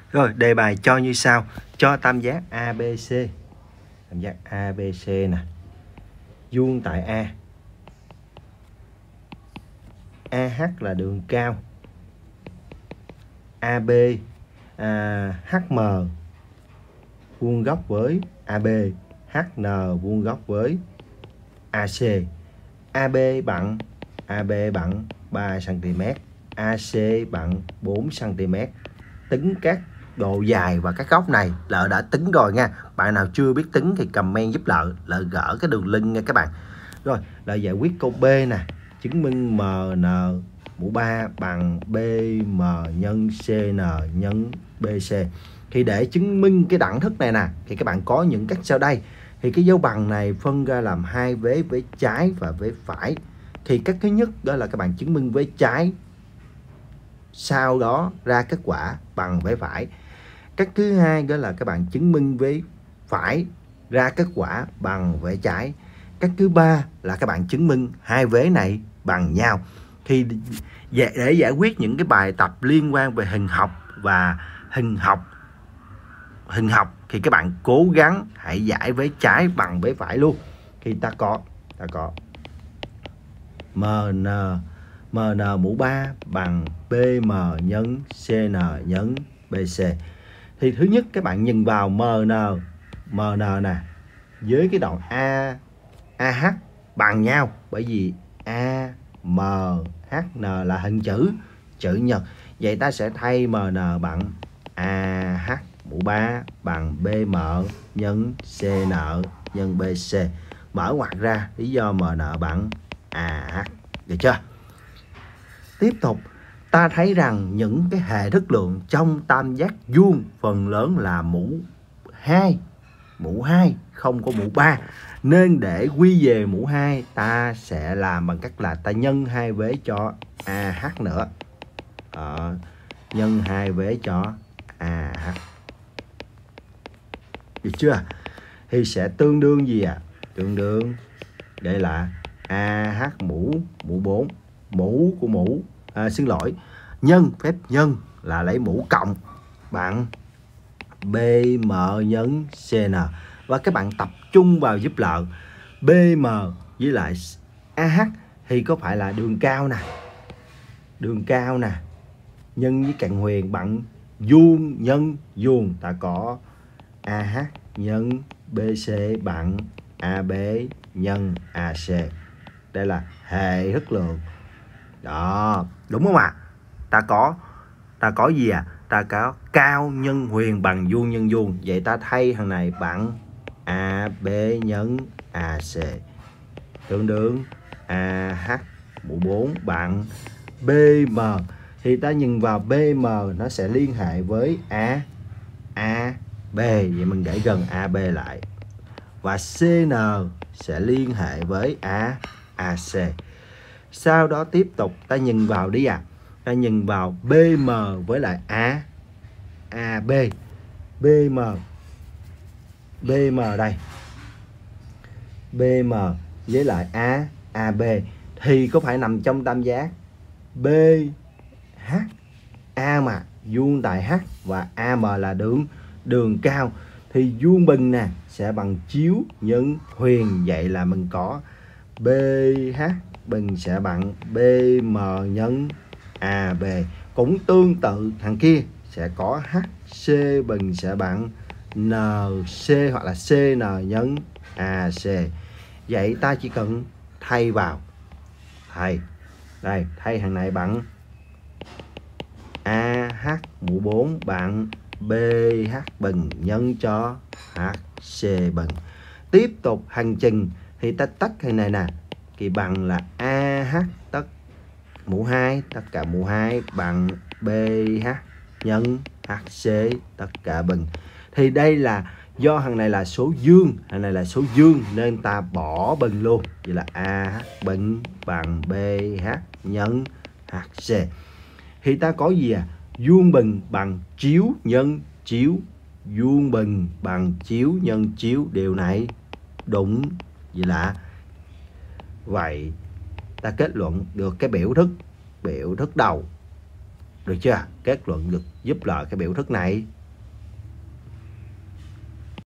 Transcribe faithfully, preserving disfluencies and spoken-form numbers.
Rồi, đề bài cho như sau. Cho tam giác a bê xê. Tam giác a bê xê nè. Vuông tại A. a hát là đường cao. a bê à, hát em vuông góc với a bê. hát en vuông góc với a xê. a bê bằng a bê bằng ba xăng ti mét. a xê bằng bốn xăng ti mét. Tính các độ dài và các góc này Lợi đã tính rồi nha. Bạn nào chưa biết tính thì comment giúp Lợi. Lợi gỡ cái đường link nha các bạn. Rồi, Lợi giải quyết câu B nè. Chứng minh em en mũ ba bằng bê em nhân xê en nhân bê xê. Thì để chứng minh cái đẳng thức này nè, thì các bạn có những cách sau đây. Thì cái dấu bằng này phân ra làm hai vế, vế trái và vế phải. Thì cách thứ nhất đó là các bạn chứng minh vế trái, sau đó ra kết quả bằng vế phải. Cách thứ hai đó là các bạn chứng minh vế phải ra kết quả bằng vế trái. Cách thứ ba là các bạn chứng minh hai vế này bằng nhau. Thì để giải quyết những cái bài tập liên quan về hình học và hình học hình học thì các bạn cố gắng hãy giải vế trái bằng vế phải luôn. Thì ta có ta có em en em en mũ ba bằng bê em nhân xê en nhân bê xê. Thì thứ nhất các bạn nhìn vào em en em en nè với cái đoạn a AH bằng nhau, bởi vì a em hát en là hình chữ chữ nhật. Vậy ta sẽ thay em en bằng a hát mũ ba bằng bê em nhân xê en nhân bê xê. Mở ngoặc ra, lý do em en bằng a hát. Được chưa? Tiếp tục, ta thấy rằng những cái hệ thức lượng trong tam giác vuông phần lớn là mũ hai, mũ hai, không có mũ ba. Nên để quy về mũ hai, ta sẽ làm bằng cách là ta nhân hai vế cho a hát nữa. Ờ, nhân hai vế cho a hát. Được chưa? Thì sẽ tương đương gì à? Tương đương, đây là a hát mũ mũ bốn, mũ của mũ à, xin lỗi, nhân phép nhân là lấy mũ cộng bằng bê em nhân xê en. Và các bạn tập trung vào giúp Lợi. bê em với lại a hát thì có phải là đường cao nè, đường cao nè nhân với cạnh huyền bằng vuông nhân vuông. Ta có a hát nhân bê xê bằng a bê nhân a xê. Đây là hệ thức lượng. Đó, đúng không ạ? À? Ta có ta có gì à? Ta có cao nhân huyền bằng vuông nhân vuông. Vậy ta thay thằng này bằng a bê nhân a xê tương đương a hát mũ bốn bằng bê em. Thì ta nhìn vào bê em nó sẽ liên hệ với a a bê, vậy mình để gần a bê lại. Và xê en sẽ liên hệ với a a xê. Sau đó tiếp tục ta nhìn vào đi à. Ta nhìn vào bê em với lại a a bê. bê em bê em đây. bê em với lại a a bê thì có phải nằm trong tam giác bê hát. A mà vuông tại H và a em là đường đường cao thì vuông bình nè sẽ bằng chiếu nhân huyền. Vậy là mình có bê hát bình sẽ bằng bê em nhân a bê. Cũng tương tự thằng kia sẽ có hát xê bình sẽ bằng en xê hoặc là xê en nhân a xê. Vậy ta chỉ cần thay vào. Thay. Đây, thay thằng này bằng a hát mũ bốn bằng bê hát bình nhân cho hát xê bình. Tiếp tục hành trình thì ta tách cái này nè, thì bằng là a hát tất mũ hai tất cả mũ hai bằng bê hát nhân hát xê tất cả bình. Thì đây là do thằng này là số dương, thằng này là số dương nên ta bỏ bình luôn. Vậy là a hát bình bằng bê hát nhân hát xê. Thì ta có gì à? Vuông bình bằng chiếu nhân chiếu. Vuông bình bằng chiếu nhân chiếu. Điều này đúng. Vậy là vậy ta kết luận được cái biểu thức biểu thức đầu. Được chưa? Kết luận được giúp Lợi cái biểu thức này